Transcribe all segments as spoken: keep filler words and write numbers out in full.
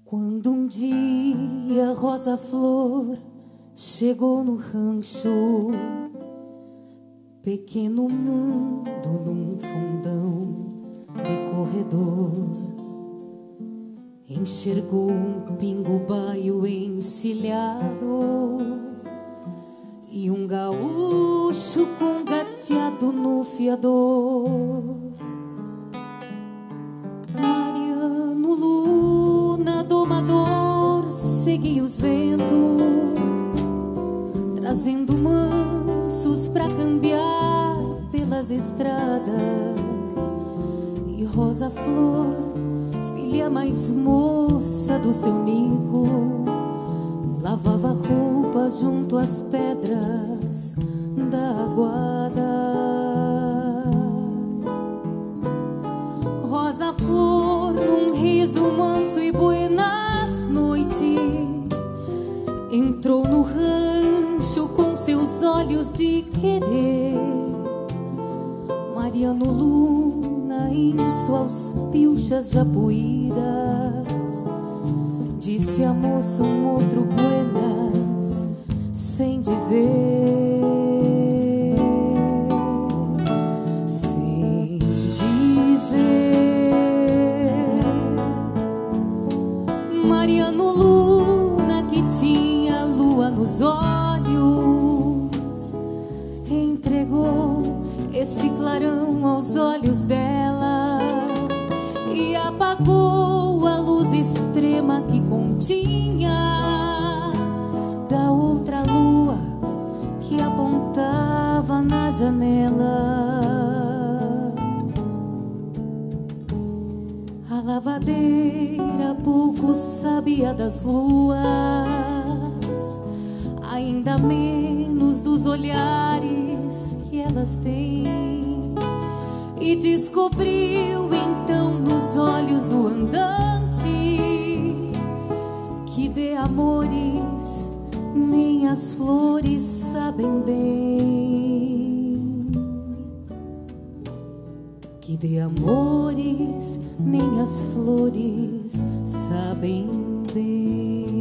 Quando um dia Rosa Flor chegou no rancho, pequeno mundo num fundão de corredor, enxergou um pingo-baio encilhado e um gaúcho com gateado no fiador. Mariano Luna, domador, seguia os ventos, trazendo mansos pra cambiar pelas estradas. E Rosa Flor, filha mais moça do seu Nico, lavava roupas junto às pedras da aguada. Rosa Flor, num riso manso e buenas noites, entrou no rancho com seus olhos de querer. Mariano Luna, inso aos pilchas japuíras, disse a moça um outro buenas sem dizer. Sem dizer. Mariano Luna, que tinha lua nos olhos, entregou esse clarão aos olhos dela e apagou a luz extrema que continha da outra lua que apontava na janela. A lavadeira pouco sabia das luas, ainda menos dos olhares que elas têm, e descobriu então nos olhos do andante que de amores nem as flores sabem bem, que de amores nem as flores sabem bem.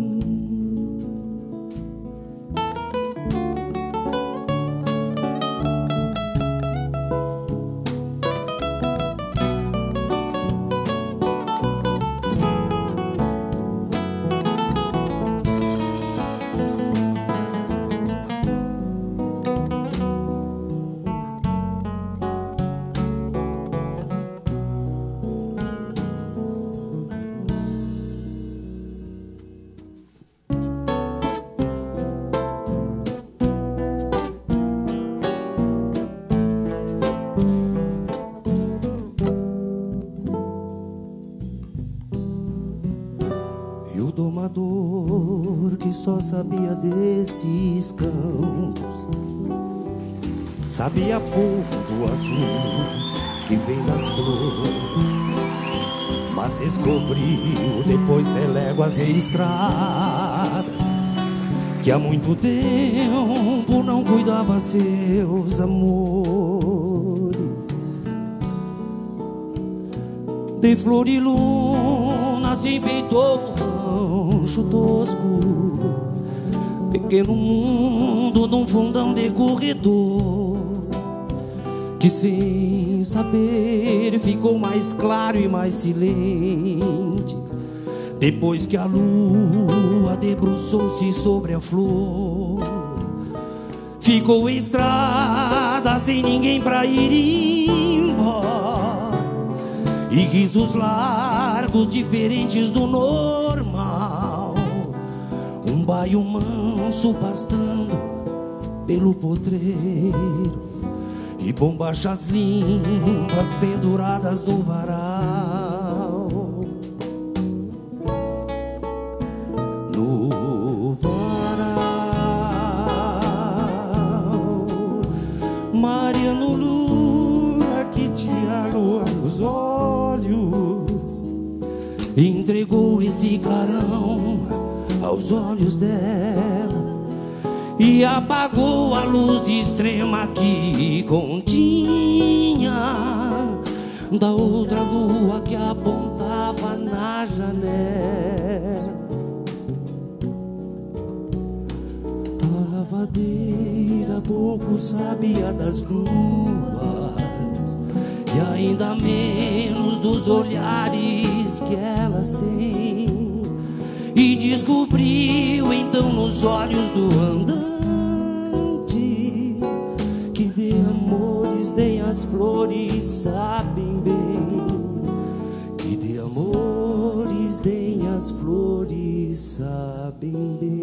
Só sabia desses campos, sabia pouco do azul que vem das flores, mas descobriu depois de léguas de estradas que há muito tempo não cuidava seus amores. De flor e luna se enfeitou o rancho tosco, pequeno mundo num fundão de corredor, que sem saber ficou mais claro e mais silente depois que a lua debruçou-se sobre a flor. Ficou estrada sem ninguém pra ir embora, e risos largos diferentes do normal, um baio manso pastando pelo potreiro e bombachas limpas penduradas no varal. No varal, Mariano Luna, que tinha lua nos olhos, entregou esse clarão aos olhos dela e apagou a luz extrema que continha da outra lua que apontava na janela. A lavadeira pouco sabia das luas, e ainda menos dos olhares que elas têm. E descobriu então nos olhos do andante que de amores nem as flores sabem bem, que de amores nem as flores sabem bem.